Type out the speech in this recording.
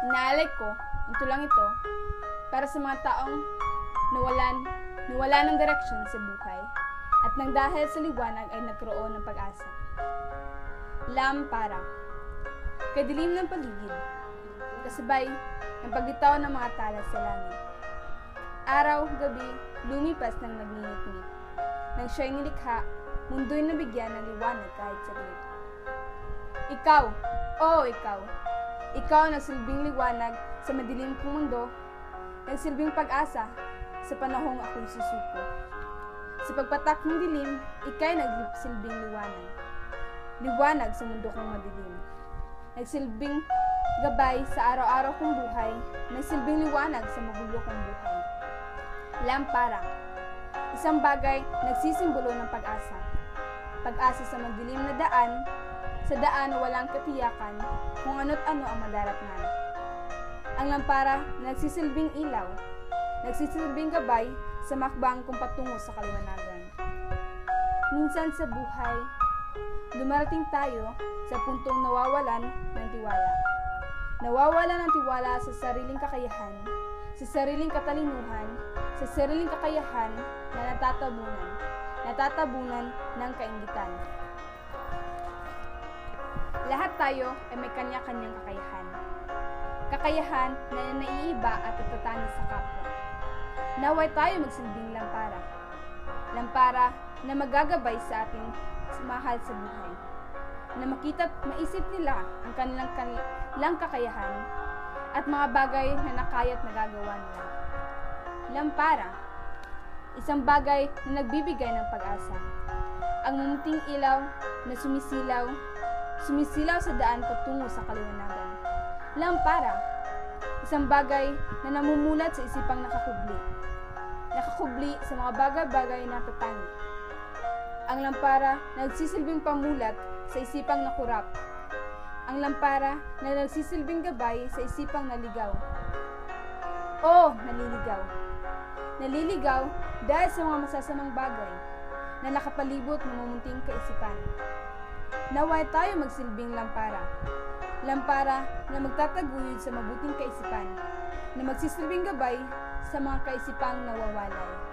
Inaalay ko ang tulang ito para sa mga taong nawala ng direksyon sa buhay at nang dahil sa liwanag ay nagkaroon ng pag-asa. Lampara. Kadilim ng paligid, kasabay ng paglitaw ng mga tala sa langit. Araw, gabi, lumipas ng nagninit-nit. Nang siya'y nilikha, mundo'y nabigyan ng liwanag kahit saglit. Ikaw, ikaw, ikaw ang nagsilbing liwanag sa madilim kong mundo, nagsilbing pag-asa sa panahong ako'y susuko. Sa pagpatak ng dilim, ika'y nagsilbing liwanag. Liwanag sa mundo kong madilim. Nagsilbing gabay sa araw-araw kong buhay, nagsilbing liwanag sa magulo kong buhay. Lampara. Isang bagay nagsisimbolo ng pag-asa. Pag-asa sa madilim na daan, sa daan na walang katiyakan kung ano't ano ang madaratnan. Ang lampara nagsisilbing ilaw, nagsisilbing gabay sa makbang kung patungo sa kaliwanagan. Minsan sa buhay, dumarating tayo sa puntong nawawalan ng tiwala. Nawawalan ng tiwala sa sariling kakayahan, sa sariling katalinuhan, sa sariling kakayahan na natatabunan ng kaingitan. Lahat tayo ay may kanya-kanyang kakayahan. Kakayahan na naiiba at natatangis sa kapwa. Naway tayo magsilbing lampara. Lampara na magagabay sa ating mahal sa buhay. Na makita't maisip nila ang kanilang kakayahan at mga bagay na nakaya't nagagawa nila. Lampara, isang bagay na nagbibigay ng pag-asa. Ang munting ilaw na sumisilaw sa daan patungo sa kaliwanagan. Lampara, isang bagay na namumulat sa isipang nakakubli sa mga bagay-bagay na tatangi. Ang lampara na nagsisilbing pamulat sa isipang nakurap. Ang lampara na nagsisilbing gabay sa isipang naligaw. Naliligaw. Naliligaw dahil sa mga masasamang bagay na nakapalibot ng mamunting kaisipan. Naway tayo magsilbing lampara. Lampara na magtataguyod sa mabuting kaisipan, na magsisilbing gabay sa mga kaisipang nawawalay.